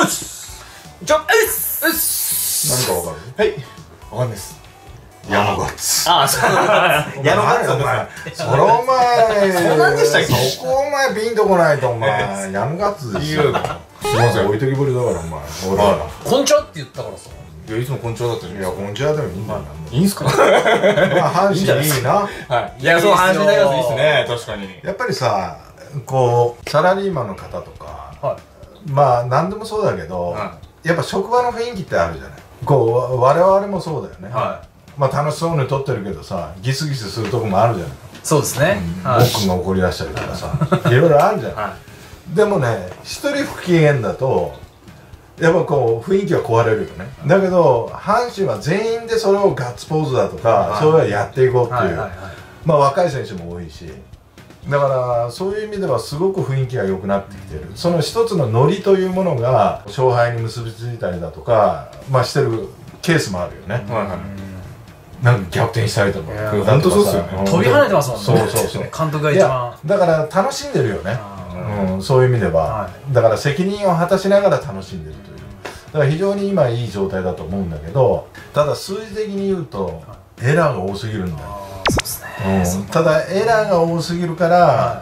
うっすちょっすっす何かわかる？ はい、わかんないです。 矢野ガッツ。 ああ、そう矢野ガッツお前それお前そうなんでしたっけ？ そこお前ピンとこないとお前矢野ガッツでしょ。すいません、置いときぼりだからお前俺らこんちはって言ったからさ。 いや、いつもこんにちはだったじゃん。 いやこんちはでもいいんだよ。 いいんすか？ まあ阪神いいな。 はい。いや、そう、阪神大学いいっすね、確かに。 やっぱりさ、こうサラリーマンの方とか、 はいまあ何でもそうだけど、やっぱ職場の雰囲気ってあるじゃない。こう我々もそうだよね。 はまあ楽しそうに撮ってるけどさ、ギスギスするとこもあるじゃない。 そうですね。 僕が怒り出したりとかさ、いろいろあるじゃん。でもね、一人不機嫌だとやっぱこう雰囲気は壊れるよね。だけど阪神は全員でそれをガッツポーズだとか、それをやっていこうっていう、まあ若い選手も多いし、だからそういう意味ではすごく雰囲気が良くなってきてる。その一つのノリというものが勝敗に結びついたりだとか、まあしてるケースもあるよね。なんか逆転したりとか。 本当そうっすよね。 飛び跳ねてますもんね。 そうそうそう。 監督が一番。 だから楽しんでるよね。そういう意味では。だから責任を果たしながら楽しんでるという。だから非常に今いい状態だと思うんだけど、ただ数字的に言うとエラーが多すぎるんだよ。 そうですね。 ただエラーが多すぎるから、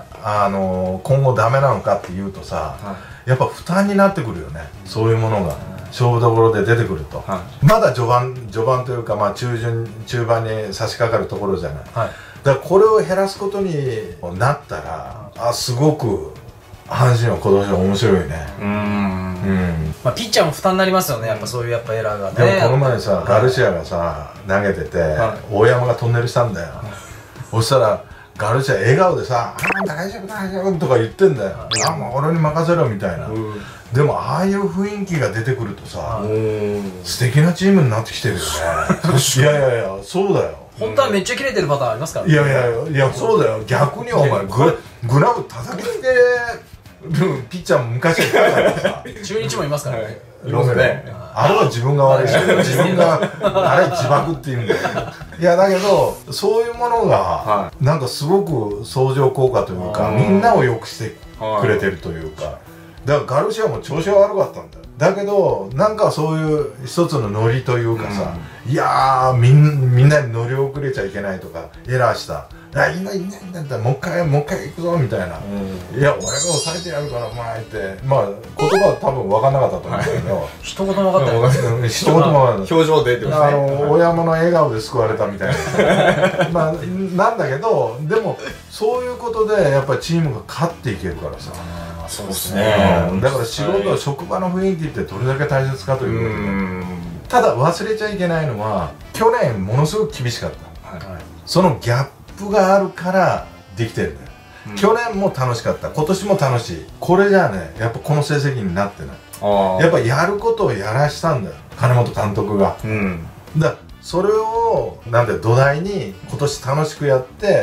今後ダメなのかっていうとさ、やっぱ負担になってくるよね。そういうものが勝負どころで出てくると、まだ序盤というか、まあ中盤に差し掛かるところじゃない。だからこれを減らすことになったら、すごく阪神は今年は面白いね。 まあピッチャーも負担になりますよね。やっぱそういうやっぱエラーがね。 でもこの前さ、ガルシアがさ投げてて、大山がトンネルしたんだよ。そしたらガルシア笑顔でさ「大丈夫大丈夫」とか言ってんだよ。もう俺に任せろみたいな。でもああいう雰囲気が出てくるとさ、素敵なチームになってきてるよね。いやいやいや、そうだよ。 本当はめっちゃ切れてるパターンありますからね。 いやいやいや、そうだよ。逆にお前グラブ叩きつけるピッチャーも昔いたからさ。 中日もいますからね。 いますね。あれは自分が悪いし、自分があれ自爆って言うんだよ。いやだけどそういうものがなんかすごく相乗効果というか、みんなを良くしてくれてるというか。だからガルシアも調子は悪かったんだよ。だけどなんかそういう一つのノリというかさ、いやーみんなに乗り遅れちゃいけないとか、エラーした今いないんだったらもう一回行くぞみたいな、いや俺が抑えてやるからお前ってまあ言葉は多分分かんなかったと思うんだけど、 一言も分かってない。 一言も分かんない。 表情でってことですね。 大山の笑顔で救われたみたいなまあなんだけど、でもそういうことでやっぱりチームが勝っていけるからさ。 そうですね。 だから仕事、職場の雰囲気ってどれだけ大切かということで、ただ忘れちゃいけないのは去年ものすごく厳しかった、そのギャップがあるからできてるんだよ。去年も楽しかった、今年も楽しい。これじゃあね、やっぱこの成績になってない。やっぱやることをやらしたんだよ、金本監督が。だそれをなんで土台に今年楽しくやって、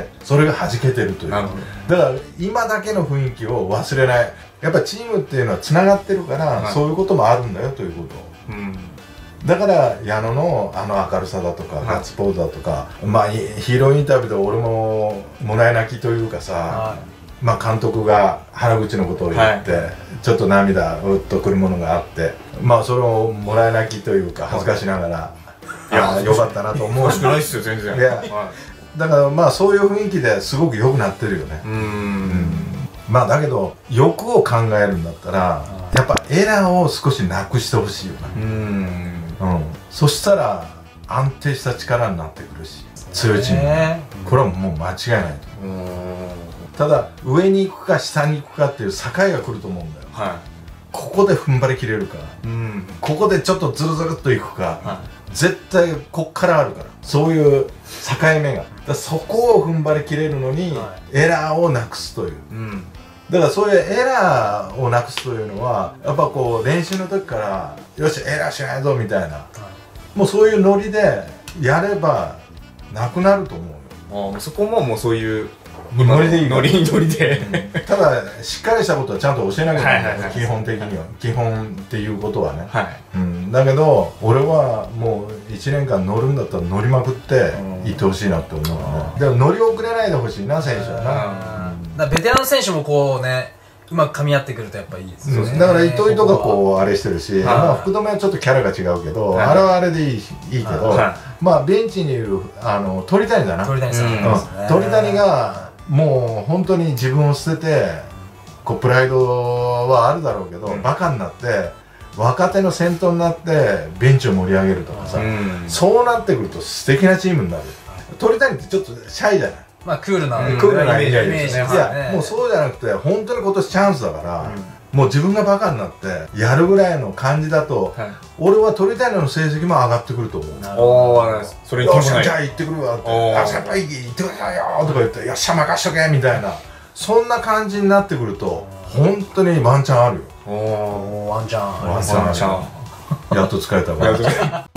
それが弾けてるという。だから今だけの雰囲気を忘れない。やっぱチームっていうのはつながってるから、そういうこともあるんだよということ。だから矢野の明るさだとか、ガッツポーズだとか、まあヒーローインタビューで俺ももらい泣きというかさ、まあ監督が原口のことを言って、ちょっと涙うっとくるものがあって、まあそれをもらい泣きというか恥ずかしながら、いやよかったなと思う。 欲しくないっすよ全然。 いやだからまあそういう雰囲気ですごく良くなってるよね。まあだけど欲を考えるんだったらやっぱエラーを少しなくしてほしいよね。そしたら安定した力になってくるし、強いチーム、これはもう間違いないと。ただ上に行くか下に行くかっていう境が来ると思うんだよ。ここで踏ん張りきれるか、ここでちょっとズルズルっといくか、絶対こっからあるから、そういう境目が。そこを踏ん張りきれるのにエラーをなくすという。だからそういうエラーをなくすというのはやっぱこう練習の時からよしエラーしないぞみたいな、もうそういうノリでやればなくなると思うよ。 そこももうそういうノリでいい、 ノリでただしっかりしたことはちゃんと教えなきゃいけない、基本的には。基本っていうことはね。だけど俺はもう1年間乗るんだったら乗りまくっていってほしいなって思うね。でも乗り遅れないでほしいな、選手はな。 ベテラン選手もこうね、 うまく噛み合ってくるとやっぱいいですよね。 だから糸井とかこうあれしてるし、 はいまあ福留はちょっとキャラが違うけど、 はいあれはあれでいいけど、 はまあベンチにいる鳥谷だな。 鳥谷さんうんですね。 鳥谷がもう本当に自分を捨ててこうプライドはあるだろうけど、バカになって若手の先頭になってベンチを盛り上げるとかさ、そうなってくると素敵なチームになる。鳥谷ってちょっとシャイじゃない。 まあクールなクールなイメージですね。 いやもうそうじゃなくて本当に今年チャンスだから、もう自分がバカになってやるぐらいの感じだと、俺は鳥谷の成績も上がってくると思う。 おー、それによっしゃ伴いじゃあ行ってくるわって「あ先輩行ってくださいよ」とか言って「よっしゃ任しとけ」みたいな、そんな感じになってくると本当にワンチャンあるよ。 おー、 ワンチャンワンチャンやっと疲れたわ。